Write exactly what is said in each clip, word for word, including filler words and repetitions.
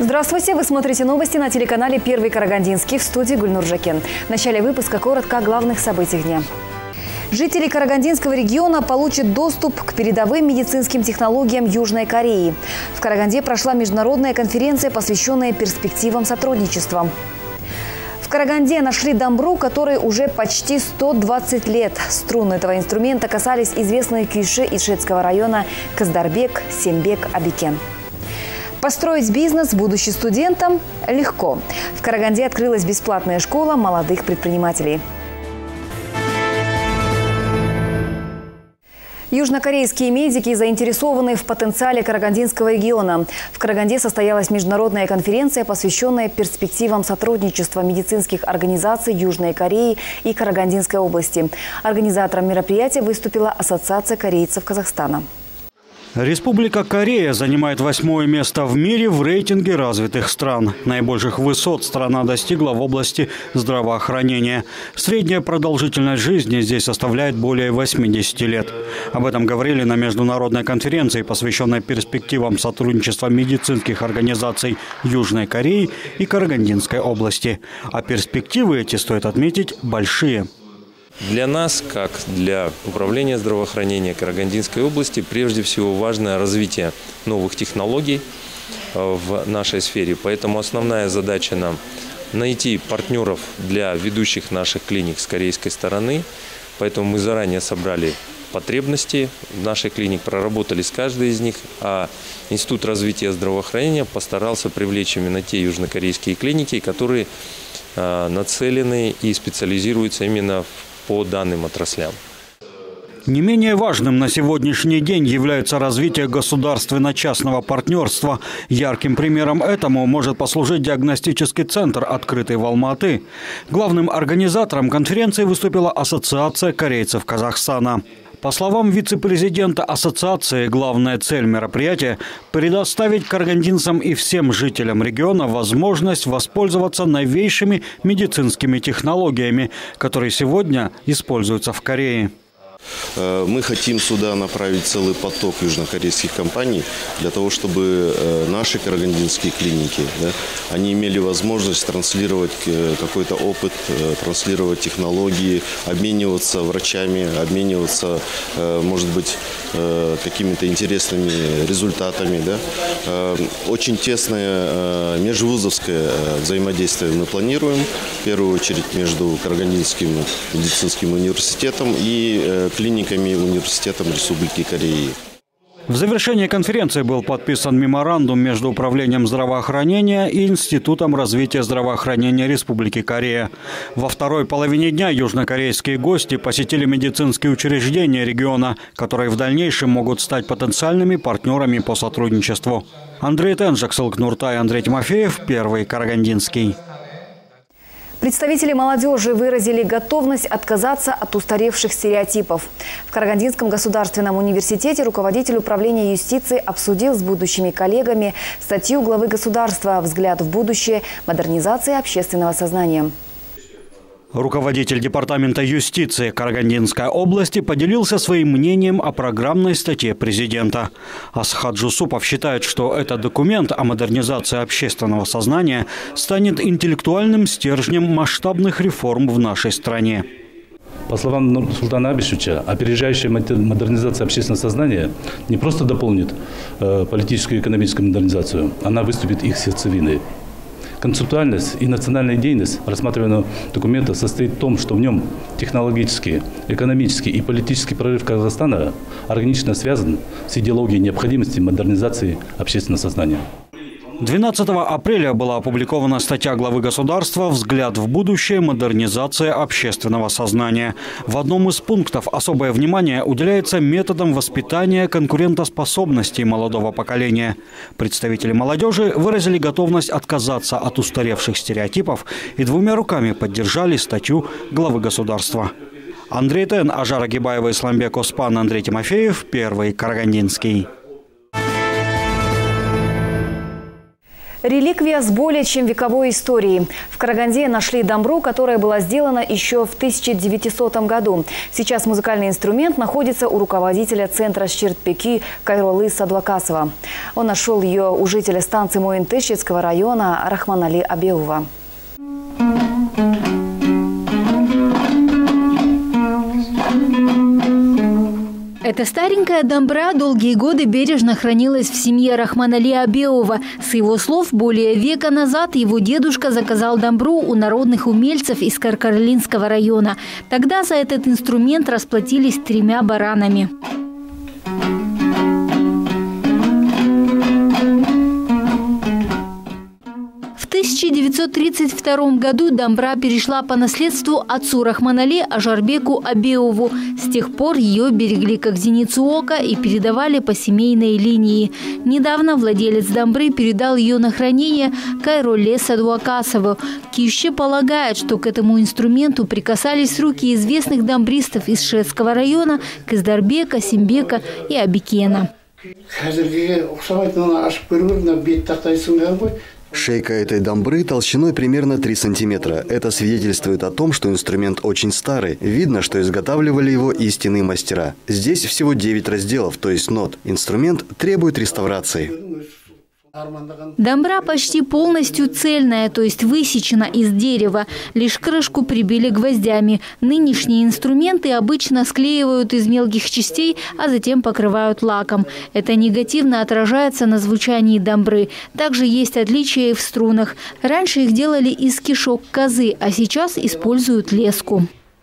Здравствуйте! Вы смотрите новости на телеканале «Первый Карагандинский», в студии Гульнур Жакен. В начале выпуска коротко о главных событиях дня. Жители Карагандинского региона получат доступ к передовым медицинским технологиям Южной Кореи. В Караганде прошла международная конференция, посвященная перспективам сотрудничества. В Караганде нашли дамбру, которой уже почти сто двадцать лет. Струны этого инструмента касались известные кюйши Ишетского района Каздарбек, Сембек, Абикен. Построить бизнес, будучи студентом, легко. В Караганде открылась бесплатная школа молодых предпринимателей. Южнокорейские медики заинтересованы в потенциале Карагандинского региона. В Караганде состоялась международная конференция, посвященная перспективам сотрудничества медицинских организаций Южной Кореи и Карагандинской области. Организатором мероприятия выступила Ассоциация корейцев Казахстана. Республика Корея занимает восьмое место в мире в рейтинге развитых стран. Наибольших высот страна достигла в области здравоохранения. Средняя продолжительность жизни здесь составляет более восьмидесяти лет. Об этом говорили на международной конференции, посвященной перспективам сотрудничества медицинских организаций Южной Кореи и Карагандинской области. А перспективы эти, стоит отметить, большие. Для нас, как для управления здравоохранения Карагандинской области, прежде всего важно развитие новых технологий в нашей сфере. Поэтому основная задача нам найти партнеров для ведущих наших клиник с корейской стороны. Поэтому мы заранее собрали потребности наших клиник, проработали с каждой из них, а Институт развития здравоохранения постарался привлечь именно те южнокорейские клиники, которые нацелены и специализируются именно в по данным отраслям. Не менее важным на сегодняшний день является развитие государственно-частного партнерства. Ярким примером этому может послужить диагностический центр, открытый в Алматы. Главным организатором конференции выступила Ассоциация корейцев Казахстана. По словам вице-президента ассоциации, главная цель мероприятия – предоставить карагандинцам и всем жителям региона возможность воспользоваться новейшими медицинскими технологиями, которые сегодня используются в Корее. Мы хотим сюда направить целый поток южнокорейских компаний для того, чтобы наши карагандинские клиники, да, они имели возможность транслировать какой-то опыт, транслировать технологии, обмениваться врачами, обмениваться, может быть, какими-то интересными результатами. Да. Очень тесное межвузовское взаимодействие мы планируем, в первую очередь между Карагандинским медицинским университетом и клиниками университетом Республики Кореи. В завершении конференции был подписан меморандум между Управлением здравоохранения и Институтом развития здравоохранения Республики Корея. Во второй половине дня южнокорейские гости посетили медицинские учреждения региона, которые в дальнейшем могут стать потенциальными партнерами по сотрудничеству. Андрей Тенжик, Сылк Нуртай, Андрей Тимофеев, Первый Карагандинский. Представители молодежи выразили готовность отказаться от устаревших стереотипов. В Карагандинском государственном университете руководитель управления юстиции обсудил с будущими коллегами статью главы государства «Взгляд в будущее. Модернизация общественного сознания». Руководитель департамента юстиции Карагандинской области поделился своим мнением о программной статье президента. Асхат Жусупов считает, что этот документ о модернизации общественного сознания станет интеллектуальным стержнем масштабных реформ в нашей стране. По словам Нурсултана Абишевича, опережающая модернизация общественного сознания не просто дополнит э, политическую и экономическую модернизацию, она выступит их сердцевиной. Концептуальность и национальная идейность рассматриваемого документа состоит в том, что в нем технологический, экономический и политический прорыв Казахстана органично связан с идеологией необходимости модернизации общественного сознания. двенадцатого апреля была опубликована статья главы государства «Взгляд в будущее. Модернизация общественного сознания». В одном из пунктов особое внимание уделяется методам воспитания конкурентоспособности молодого поколения. Представители молодежи выразили готовность отказаться от устаревших стереотипов и двумя руками поддержали статью главы государства. Андрей Тен, Ажара Гибаева, Исламбек Оспан, Андрей Тимофеев, Первый Карагандинский. Реликвия с более чем вековой историей. В Караганде нашли дамбру, которая была сделана еще в тысяча девятисотом году. Сейчас музыкальный инструмент находится у руководителя центра Шертпеки Кайролы Садвакасова. Он нашел ее у жителя станции Моинтышецкого района Рахманали Абеува. Эта старенькая дамбра долгие годы бережно хранилась в семье Рахманали Абеува. С его слов, более века назад его дедушка заказал дамбру у народных умельцев из Каркаралинского района. Тогда за этот инструмент расплатились тремя баранами. В тысяча девятьсот тридцать втором году дамбра перешла по наследству отцу Рахманали Ажарбеку Абеуву. С тех пор ее берегли как зеницу ока и передавали по семейной линии. Недавно владелец дамбры передал ее на хранение Кайроле Садвакасову. Киевще полагает, что к этому инструменту прикасались руки известных дамбристов из Шетского района Кыздарбека, Симбека и Абикена. Шейка этой дамбры толщиной примерно три сантиметра. Это свидетельствует о том, что инструмент очень старый. Видно, что изготавливали его истинные мастера. Здесь всего девять разделов, то есть нот. Инструмент требует реставрации. Дамбра почти полностью цельная, то есть высечена из дерева. Лишь крышку прибили гвоздями. Нынешние инструменты обычно склеивают из мелких частей, а затем покрывают лаком. Это негативно отражается на звучании дамбры. Также есть отличия и в струнах. Раньше их делали из кишок козы, а сейчас используют леску.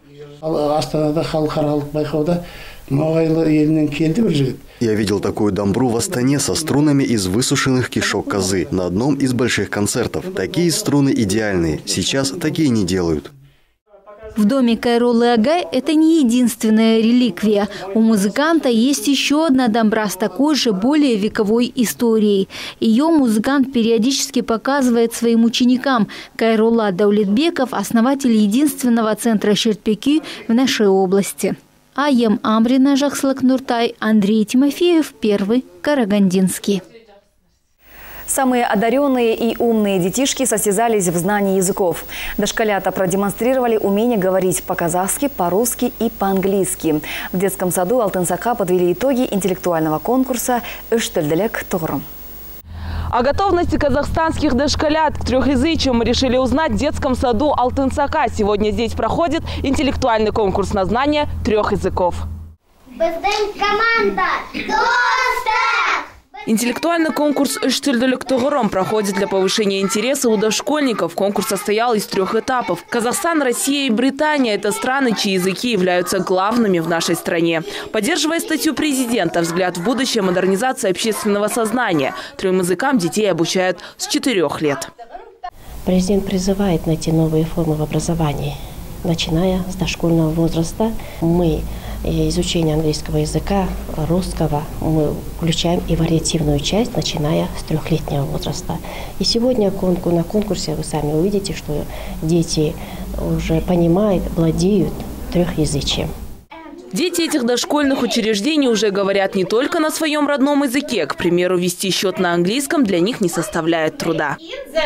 Я видел такую дамбру в Астане со струнами из высушенных кишок козы на одном из больших концертов. Такие струны идеальные. Сейчас такие не делают. В доме Кайролы Агай это не единственная реликвия. У музыканта есть еще одна дамбра с такой же более вековой историей. Ее музыкант периодически показывает своим ученикам. Кайрола Даулетбеков – основатель единственного центра Шертпеки в нашей области. Аем Амрина, Жакслак Нуртай, Андрей Тимофеев, Первый Карагандинский. Самые одаренные и умные детишки состязались в знании языков. Дошколята продемонстрировали умение говорить по-казахски, по-русски и по-английски. В детском саду Алтынсака подвели итоги интеллектуального конкурса «Үштілділік тұғырым». О готовности казахстанских дошколят к трехязычию мы решили узнать в детском саду Алтынсака. Сегодня здесь проходит интеллектуальный конкурс на знание трех языков. Команда! Интеллектуальный конкурс «Үштілділік тұғырым» проходит для повышения интереса у дошкольников. Конкурс состоял из трех этапов. Казахстан, Россия и Британия – это страны, чьи языки являются главными в нашей стране. Поддерживая статью президента «Взгляд в будущее. Модернизация общественного сознания», трем языкам детей обучают с четырех лет. Президент призывает найти новые формы в образовании. Начиная с дошкольного возраста, мы изучение английского языка, русского мы включаем и вариативную часть, начиная с трехлетнего возраста. И сегодня на конкурсе вы сами увидите, что дети уже понимают, владеют трехязычием. Дети этих дошкольных учреждений уже говорят не только на своем родном языке. К примеру, вести счет на английском для них не составляет труда.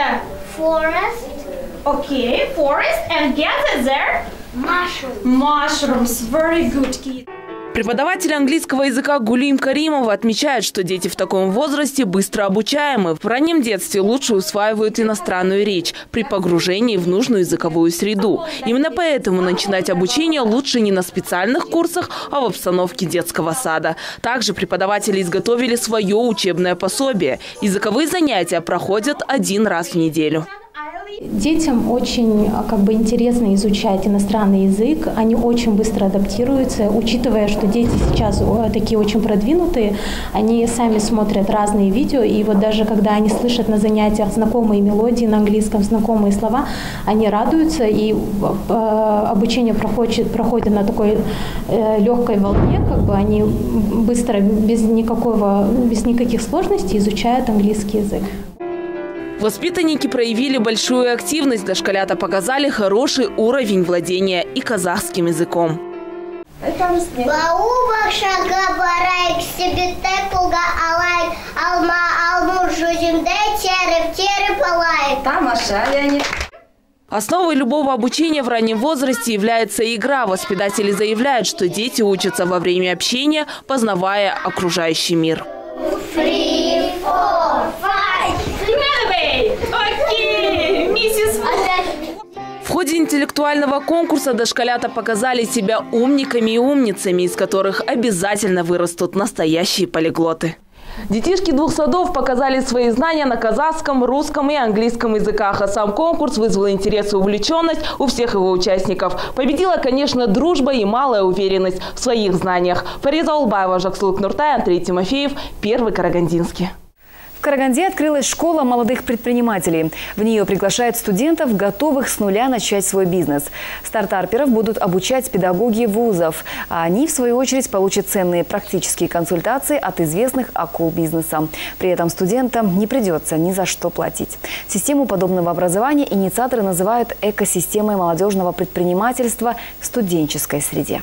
Okay, forest, and get it there. Mushrooms. Mushrooms, very good, kid. Преподаватель английского языка Гулим Каримова отмечает, что дети в таком возрасте быстро обучаемы. В раннем детстве лучше усваивают иностранную речь при погружении в нужную языковую среду. Именно поэтому начинать обучение лучше не на специальных курсах, а в обстановке детского сада. Также преподаватели изготовили свое учебное пособие. Языковые занятия проходят один раз в неделю. Детям очень как бы интересно изучать иностранный язык, они очень быстро адаптируются, учитывая, что дети сейчас такие очень продвинутые, они сами смотрят разные видео, и вот даже когда они слышат на занятиях знакомые мелодии на английском, знакомые слова, они радуются, и обучение проходит, проходит на такой легкой волне, как бы они быстро, без никакого, без никаких сложностей изучают английский язык. Воспитанники проявили большую активность. Дошколята показали хороший уровень владения и казахским языком. Основой любого обучения в раннем возрасте является игра. Воспитатели заявляют, что дети учатся во время общения, познавая окружающий мир. Three, four, five. Окей, миссис. В ходе интеллектуального конкурса дошколята показали себя умниками и умницами, из которых обязательно вырастут настоящие полиглоты. Детишки двух садов показали свои знания на казахском, русском и английском языках. А сам конкурс вызвал интерес и увлеченность у всех его участников. Победила, конечно, дружба и малая уверенность в своих знаниях. Фариза Улбаева, Жаксулук Нуртай, Андрей Тимофеев, Первый Карагандинский. В Караганде открылась школа молодых предпринимателей. В нее приглашают студентов, готовых с нуля начать свой бизнес. Стартаперов будут обучать педагоги вузов, а они, в свою очередь, получат ценные практические консультации от известных акул бизнеса. При этом студентам не придется ни за что платить. Систему подобного образования инициаторы называют экосистемой молодежного предпринимательства в студенческой среде.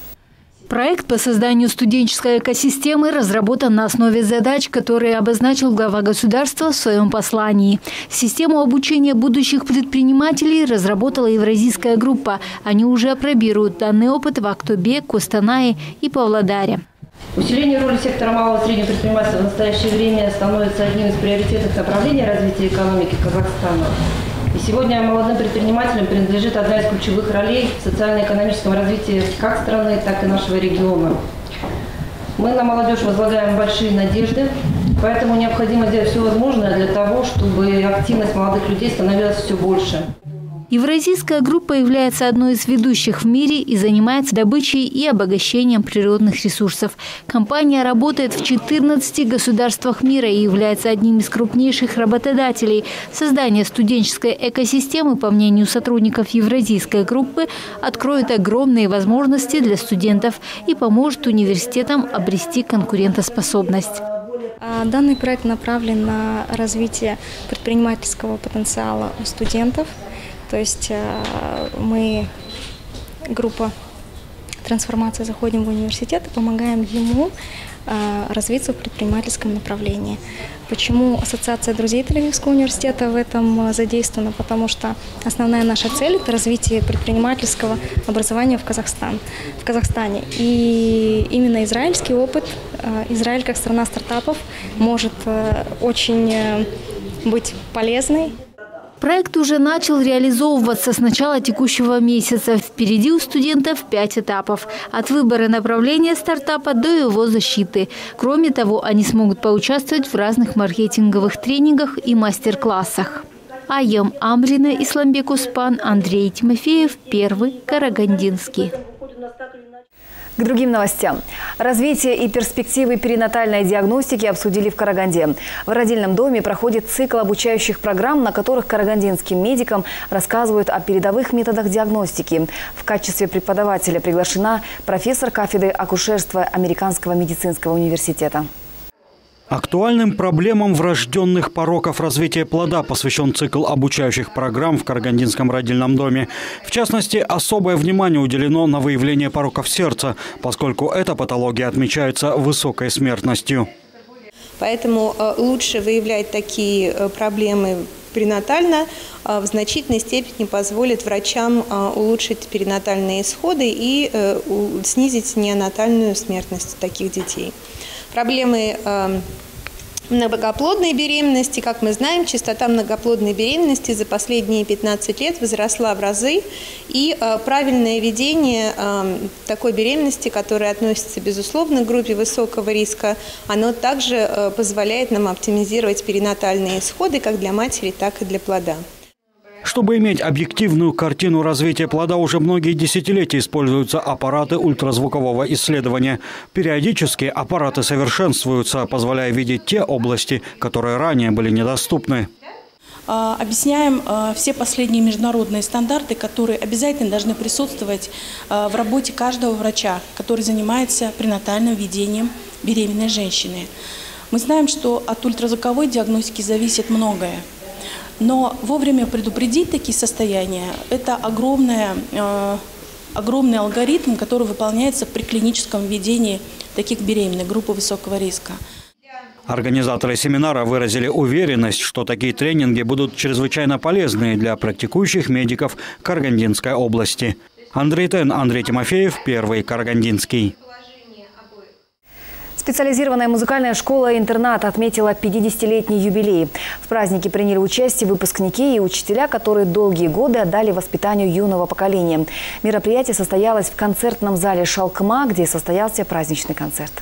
Проект по созданию студенческой экосистемы разработан на основе задач, которые обозначил глава государства в своем послании. Систему обучения будущих предпринимателей разработала евразийская группа. Они уже опробируют данный опыт в Актобе, Костанае и Павлодаре. Усиление роли сектора малого и среднего предпринимательства в настоящее время становится одним из приоритетных направлений развития экономики Казахстана. И сегодня молодым предпринимателям принадлежит одна из ключевых ролей в социально-экономическом развитии как страны, так и нашего региона. Мы на молодежь возлагаем большие надежды, поэтому необходимо сделать все возможное для того, чтобы активность молодых людей становилась все больше. Евразийская группа является одной из ведущих в мире и занимается добычей и обогащением природных ресурсов. Компания работает в четырнадцати государствах мира и является одним из крупнейших работодателей. Создание студенческой экосистемы, по мнению сотрудников Евразийской группы, откроет огромные возможности для студентов и поможет университетам обрести конкурентоспособность. Данный проект направлен на развитие предпринимательского потенциала у студентов. То есть мы, группа трансформации, заходим в университет и помогаем ему развиться в предпринимательском направлении. Почему Ассоциация друзей Тель-Авивского университета в этом задействована? Потому что основная наша цель – это развитие предпринимательского образования в Казахстан, в Казахстане. И именно израильский опыт, Израиль как страна стартапов, может очень быть полезной. Проект уже начал реализовываться с начала текущего месяца. Впереди у студентов пять этапов. От выбора направления стартапа до его защиты. Кроме того, они смогут поучаствовать в разных маркетинговых тренингах и мастер-классах. Айям Амрина, Исламбек Успан, Андрей Тимофеев, Первый Карагандинский. К другим новостям. Развитие и перспективы перинатальной диагностики обсудили в Караганде. В родильном доме проходит цикл обучающих программ, на которых карагандинским медикам рассказывают о передовых методах диагностики. В качестве преподавателя приглашена профессор кафедры акушерства Американского медицинского университета. Актуальным проблемам врожденных пороков развития плода посвящен цикл обучающих программ в Карагандинском родильном доме. В частности, особое внимание уделено на выявление пороков сердца, поскольку эта патология отмечается высокой смертностью. Поэтому лучше выявлять такие проблемы пренатально, в значительной степени позволит врачам улучшить перинатальные исходы и снизить неонатальную смертность таких детей. Проблемы многоплодной беременности, как мы знаем, частота многоплодной беременности за последние пятнадцать лет возросла в разы, и правильное ведение такой беременности, которая относится, безусловно, к группе высокого риска, оно также позволяет нам оптимизировать перинатальные исходы как для матери, так и для плода. Чтобы иметь объективную картину развития плода, уже многие десятилетия используются аппараты ультразвукового исследования. Периодически аппараты совершенствуются, позволяя видеть те области, которые ранее были недоступны. Объясняем все последние международные стандарты, которые обязательно должны присутствовать в работе каждого врача, который занимается пренатальным ведением беременной женщины. Мы знаем, что от ультразвуковой диагностики зависит многое. Но вовремя предупредить такие состояния – это огромное, э, огромный алгоритм, который выполняется при клиническом ведении таких беременных группы высокого риска. Организаторы семинара выразили уверенность, что такие тренинги будут чрезвычайно полезны для практикующих медиков Карагандинской области. Андрей Тен, Андрей Тимофеев, Первый Карагандинский. Специализированная музыкальная школа-интернат отметила пятидесятилетний юбилей. В празднике приняли участие выпускники и учителя, которые долгие годы отдали воспитанию юного поколения. Мероприятие состоялось в концертном зале «Шалкма», где состоялся праздничный концерт.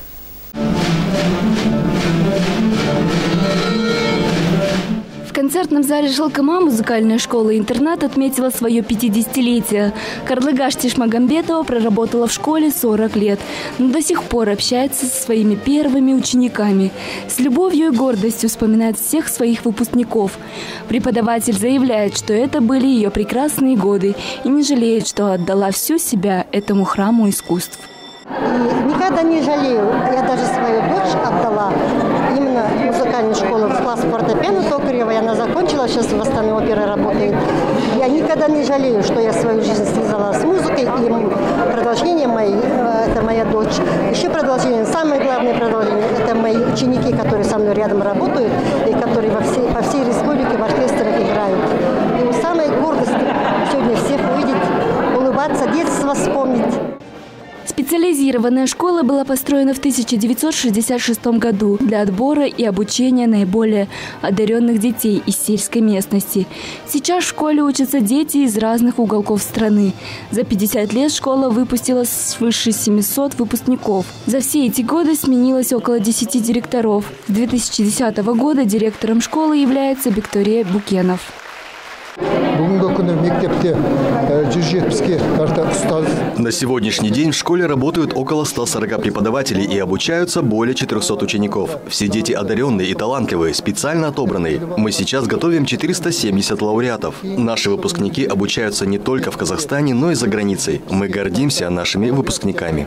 В концертном зале «Шалкма» музыкальная школа-интернат отметила свое пятидесятилетие. Карлыгаш Тишмагамбетова проработала в школе сорок лет, но до сих пор общается со своими первыми учениками. С любовью и гордостью вспоминает всех своих выпускников. Преподаватель заявляет, что это были ее прекрасные годы и не жалеет, что отдала всю себя этому храму искусств. И никогда не жалею. Я даже свою дочь отдала именно в музыкальную школу в класс фортепиано Токаревой. Она закончила, сейчас в Астане оперы работает. Я никогда не жалею, что я свою жизнь связала с музыкой. И продолжение моей, это моя дочь. Еще продолжение, самое главное продолжение, это мои ученики, которые со мной рядом работают и которые во всей, по всей республике в оркестрах играют. И самая гордость сегодня всех увидеть, улыбаться, детство вспомнить. Специализированная школа была построена в тысяча девятьсот шестьдесят шестом году для отбора и обучения наиболее одаренных детей из сельской местности. Сейчас в школе учатся дети из разных уголков страны. За пятьдесят лет школа выпустила свыше семисот выпускников. За все эти годы сменилось около десяти директоров. С две тысячи десятого года директором школы является Виктория Букенов. На сегодняшний день в школе работают около ста сорока преподавателей и обучаются более четырёхсот учеников. Все дети одаренные и талантливые, специально отобранные. Мы сейчас готовим четыреста семьдесят лауреатов. Наши выпускники обучаются не только в Казахстане, но и за границей. Мы гордимся нашими выпускниками.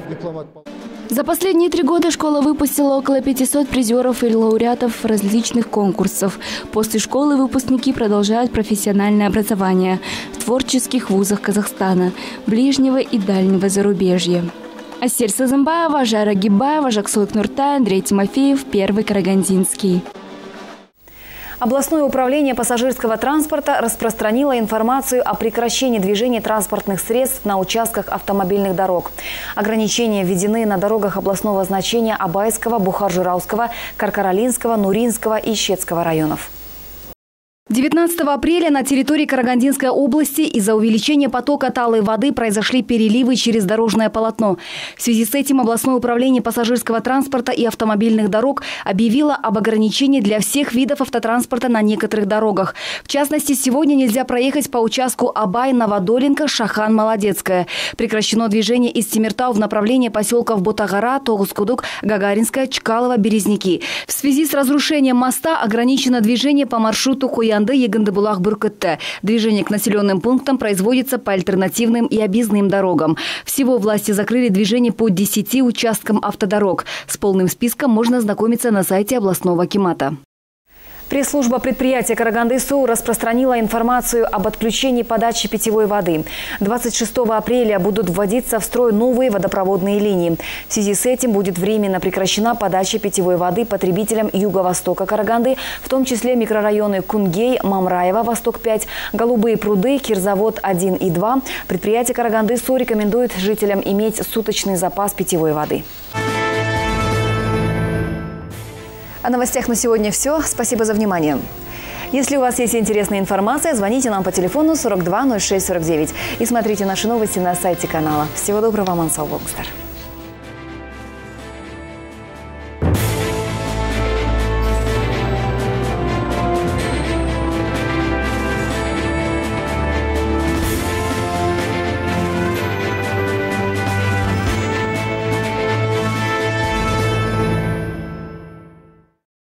За последние три года школа выпустила около пятисот призеров и лауреатов различных конкурсов. После школы выпускники продолжают профессиональное образование в творческих вузах Казахстана, ближнего и дальнего зарубежья. Асер Сазымбаева, Жара Гибаева, Жаксулык Нуртай, Андрей Тимофеев, Первый Карагандинский. Областное управление пассажирского транспорта распространило информацию о прекращении движения транспортных средств на участках автомобильных дорог. Ограничения введены на дорогах областного значения Абайского, Бухар-Жирауского, Каркаралинского, Нуринского и Щецкого районов. девятнадцатого апреля на территории Карагандинской области из-за увеличения потока талой воды произошли переливы через дорожное полотно. В связи с этим областное управление пассажирского транспорта и автомобильных дорог объявило об ограничении для всех видов автотранспорта на некоторых дорогах. В частности, сегодня нельзя проехать по участку Абай-Новодолинка, Шахан-Молодецкая. Прекращено движение из Темиртау в направлении поселков Ботагара, Тогускудук, Гагаринская, Чкалова, Березники. В связи с разрушением моста ограничено движение по маршруту Хуян Егандыбулах-Буркытте. Движение к населенным пунктам производится по альтернативным и объездным дорогам. Всего власти закрыли движение по десяти участкам автодорог. С полным списком можно ознакомиться на сайте областного акимата. Пресс-служба предприятия Караганды-Су распространила информацию об отключении подачи питьевой воды. двадцать шестого апреля будут вводиться в строй новые водопроводные линии. В связи с этим будет временно прекращена подача питьевой воды потребителям юго-востока Караганды, в том числе микрорайоны Кунгей, Мамраева, Восток пять, Голубые пруды, Кирзавод один и два. Предприятие Караганды-Су рекомендует жителям иметь суточный запас питьевой воды. О новостях на сегодня все. Спасибо за внимание. Если у вас есть интересная информация, звоните нам по телефону сорок два ноль шесть сорок девять и смотрите наши новости на сайте канала. Всего доброго, Мансал Богстар.